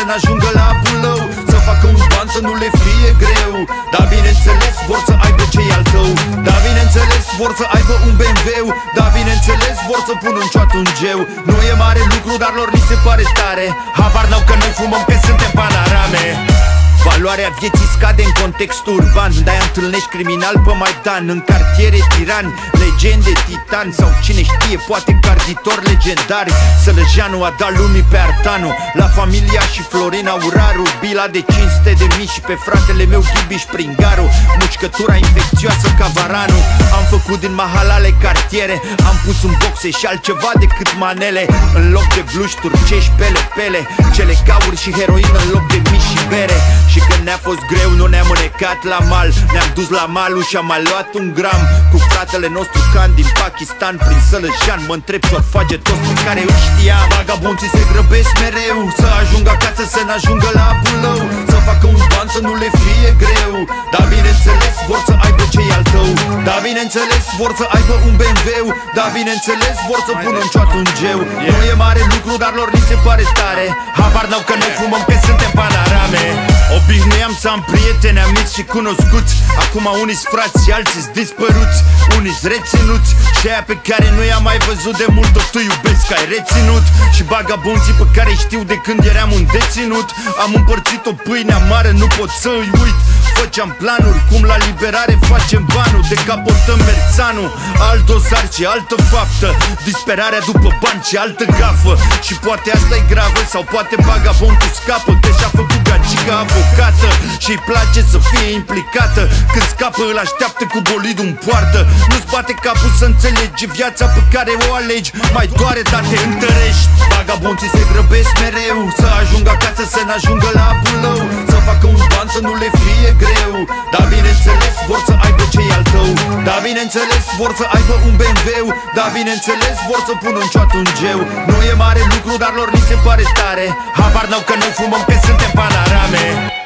ne ajungă la Bulău, să facă un ban să nu le fie greu. Dar bineînțeles vor să aibă ce-i al tău, dar bineînțeles vor să aibă un BMW, dar bineînțeles vor să pună în cioată un geu. Nu e mare lucru, dar lor li se pare tare. Habar n-au că noi fumăm, că suntem Panorame. Valoarea vieții scade în context urban, de-aia întâlnești criminal pe Maidan, în cartiere tirani, legende, titani sau cine știe, poate garditori legendari. Sălăjeanu a dat lumii pe Artanu, la familia și Florina Uraru, bila de 500.000 și pe fratele meu Ghibiș Pringaru, mușcătura infecțioasă ca Varanu. Am făcut din mahalale cartiere, am pus un boxe și altceva decât manele, în loc de bluși turcești pele, cele cauri și heroină în loc de mici și bere. Și când ne-a fost greu nu ne-am înecat la mal, ne-am dus la malul și am mai luat un gram. Cu fratele nostru Can din Pakistan prin Sălăjean, mă întreb ce-or face toți pe care îi știa. Vagabonții se grăbesc mereu să ajungă acasă, să n-ajungă la Bulău, să facă un ban să nu le fie greu. Dar bineînțeles vor să aibă ce-i al tău, dar bineînțeles vor să aibă un BMW, dar bineînțeles vor să pună în cioată un geu. Nu e mare lucru, dar lor li se pare tare. Habar n-au că noi fumăm, că suntem Panorame. Obișnuiam să am prieteni, amici și cunoscuți, acum unii-s frați și alții-s dispăruți, unii-s reținuți și aia pe care nu i-am mai văzut de mult, o tu iubesc, ai reținut. Și bagabonții pe care știu de când eram un deținut, am împărțit o pâine amară, nu pot să îi uit. Făceam planuri, cum la liberare facem banul, decaportăm Merțanul, alt dosar și altă faptă, disperarea după bani și altă gafă. Și poate asta-i gravă sau poate bagabontul scapă, că și-a făcut gagica avocată și-i place să fie implicată. Când scapă îl așteaptă cu bolidul în poartă. Nu-ți bate capul să înțelegi viața pe care o alegi, mai doare dar te întărești. Bagabonții se grăbesc mereu să ajungă acasă, să n-ajungă la Bulău, să facă un ban să nu le fie greu. Dar bineînțeles vor să aibă ce-i al tău, dar bineînțeles vor să aibă un BMW, dar bineînțeles vor să pună în cioată un geu. Nu e mare lucru, dar lor li se pare tare. Habar n-au că noi fumăm, că suntem Panorame.